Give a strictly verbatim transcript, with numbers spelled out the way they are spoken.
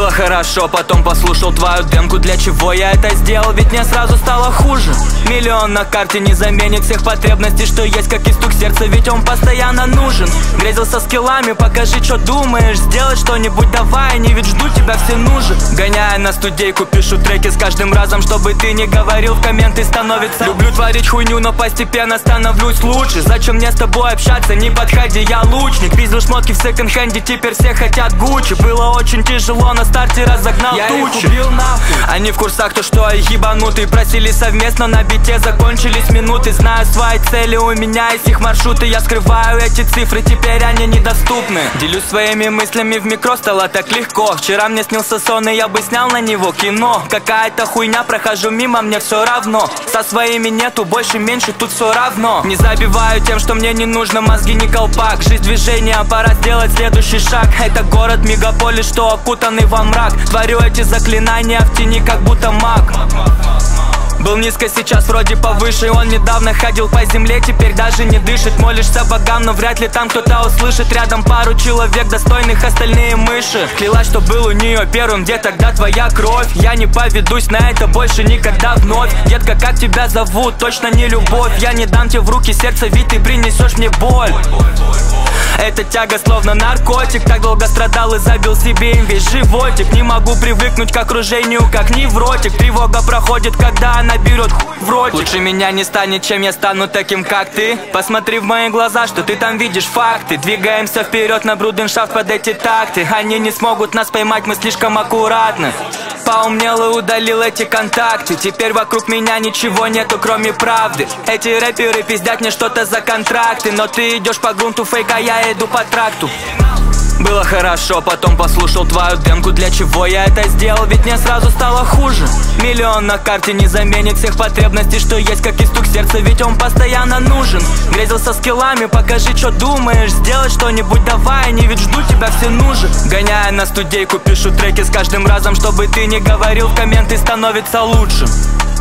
Было хорошо, потом послушал твою демку. Для чего я это сделал, ведь мне сразу стало хуже. Миллион на карте не заменит всех потребностей, что есть, как и стук сердца, ведь он постоянно нужен. Грезился скиллами, покажи, что думаешь. Сделать что-нибудь давай, не ведь жду тебя все нужен. Гоняя на студейку, пишу треки с каждым разом, чтобы ты не говорил в комменты, становится. Люблю творить хуйню, но постепенно становлюсь лучше. Зачем мне с тобой общаться, не подходи, я лучник. Пиздил шмотки в секонд-хенде, теперь все хотят Гуччи. Было очень тяжело, на старте разогнал я тучи. Их убил нахуй. Они в курсах, то что я ебанутый. Просили совместно на бите, закончились минуты. Знаю свои цели, у меня есть их маршруты. Я скрываю эти цифры, теперь они недоступны. Делюсь своими мыслями в микро, стало так легко. Вчера мне снился сон, и я бы снял на него кино. Какая-то хуйня, прохожу мимо, мне все равно. Со своими нету, больше, меньше, тут все равно. Не забиваю тем, что мне не нужно, мозги не колпак. Жизнь движения, пора сделать следующий шаг. Это город, мегаполис, что окутанный во мрак. Творю эти заклинания в тени, как будто маг. Был низко, сейчас вроде повыше. Он недавно ходил по земле, теперь даже не дышит. Молишься богам, но вряд ли там кто-то услышит. Рядом пару человек достойных, остальные мыши. Клялась, что был у нее первым, где тогда твоя кровь? Я не поведусь на это больше никогда вновь. Детка, как тебя зовут? Точно не любовь. Я не дам тебе в руки сердце, ведь ты принесешь мне боль. Эта тяга словно наркотик. Так долго страдал и забил себе им весь животик. Не могу привыкнуть к окружению, как невротик. Тревога проходит, когда она берет хуй в ротик. Лучше меня не станет, чем я стану таким, как ты. Посмотри в мои глаза, что ты там видишь факты. Двигаемся вперед на бруденшафт под эти такты. Они не смогут нас поймать, мы слишком аккуратны. Поумнел и удалил эти контакты. Теперь вокруг меня ничего нету, кроме правды. Эти рэперы пиздят мне что-то за контракты. Но ты идешь по грунту фейка, я иду по тракту. Было хорошо, потом послушал твою демку. Для чего я это сделал, ведь мне сразу стало хуже. Миллион на карте не заменит всех потребностей, что есть, как и стук сердца, ведь он постоянно нужен. Грезился скиллами, покажи, что думаешь. Сделать что-нибудь давай, не ведь жду тебя все нужен. Гоняя на студейку, пишу треки с каждым разом, чтобы ты не говорил в комменты, становится лучше.